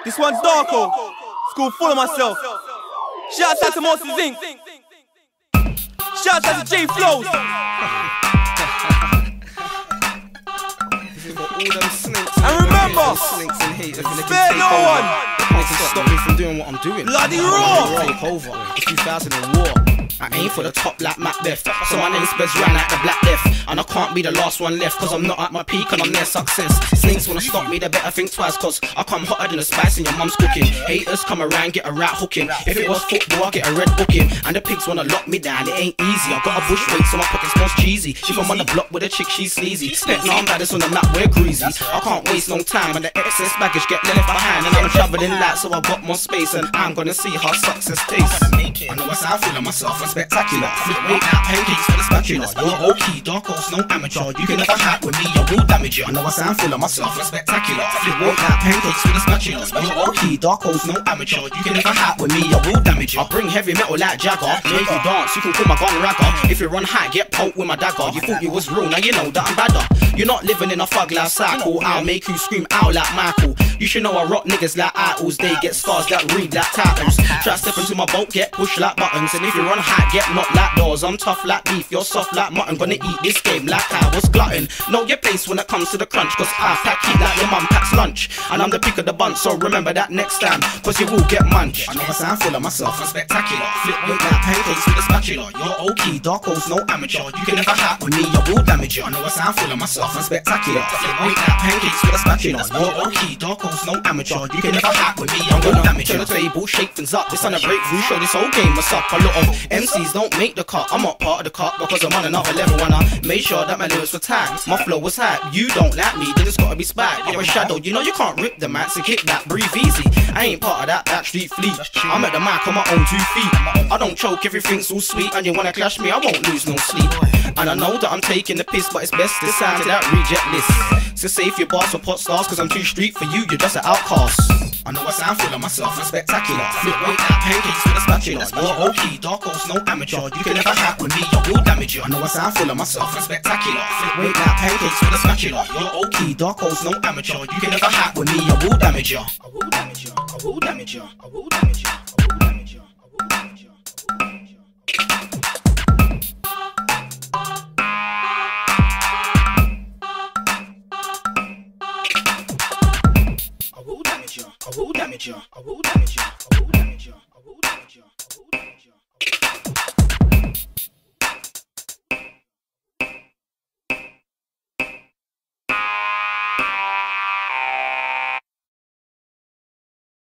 This one's Darko. School full of myself. Shouts out to Monsters Inc. Shouts out to J Flows. And remember, spare no one. Niggas stop me from doing what I'm doing. Bloody raw. Take over. It's 2000 and war. I aim for the top like Macbeth. So my name's Bez ran like the Black Death. And I can't be the last one left, cause I'm not at my peak and I'm near success. Snakes wanna stop me, they better think twice, cause I come hotter than the spice in your mum's cooking. Haters come around, get a rat hooking. If it was football, I get a red booking. And the pigs wanna lock me down, it ain't easy. I got a bush weight so my pockets smells cheesy. If I'm on the block with a chick, she's sleazy. Pet now I'm baddest on the map, we're greasy. I can't waste long time and the excess baggage get left behind. And I'm travelling light so I got more space. And I'm gonna see how success tastes. I know what's I feel of myself, I'm spectacular. Flip weight out pancakes for the spatula. You're okay, Darko's no amateur. You can never hack with me, I will damage you. I know I sound full of myself, I'm spectacular. Flip weight out pancakes for the spatula. You're okay, Darko's no amateur. You can never hack with me, I will damage you. I bring heavy metal like Jagger. Make you dance, you can call my gun ragger. If you run high, get poked with my dagger. You thought you was real, now you know that I'm badder. You're not living in a thug life cycle. I'll make you scream out like Michael. You should know I rock niggas like idols. They get scars that read like titles. Try to step into my boat, get pushed like buttons. And if you run high, get knocked like doors. I'm tough like beef, you're soft like mutton. Gonna eat this game like I was glutton. Know your place when it comes to the crunch, cause I pack heat like your mum packs lunch. And I'm the pick of the bunch, so remember that next time, cause you will get munched. I know I sound full of myself, I'm spectacular. Flip weight like pancakes with a spatula. You're okay, Darko's no amateur. You can never hack with me, I will damage you. I know I sound full of myself, I'm spectacular. Flip weight like pancakes with a spatula. You're okay, Darko's no amateur. You can never hack with me, I'm gonna damage you. Turn the table, shake things up. This on a breakthrough, show this whole game what's up. A lot of MCs don't make the cut. I'm not part of the cut because I'm on another level. And I made sure that my lyrics were tagged. My flow was hype. You don't like me, then it's gotta be spiked. You're a shadow, you know you can't rip the mat, so kick that, breathe easy. I ain't part of that street fleet. I'm at the mic on my own 2 feet. I don't choke, everything's all sweet. And you wanna clash me, I won't lose no sleep. And I know that I'm taking the piss, but it's best to sign to that reject list. So save your bars for pot stars, cause I'm too street for you, you're just an outcast. I know I sound full of myself, I'm spectacular. Flip weight like pancakes with a spatula. You're okay, Darko's no amateur. You can never hack with me, I will damage you. I know I sound full of myself, I'm spectacular. Flip weight like pancakes with a spatula. You're okay, Darko's no amateur. You can never hack with me, I will damage you. I will damage you, I will damage you, I will damage you, I will damage you, I will damage you, I will damage you. I will damage you, I will damage you, I will damage you, I will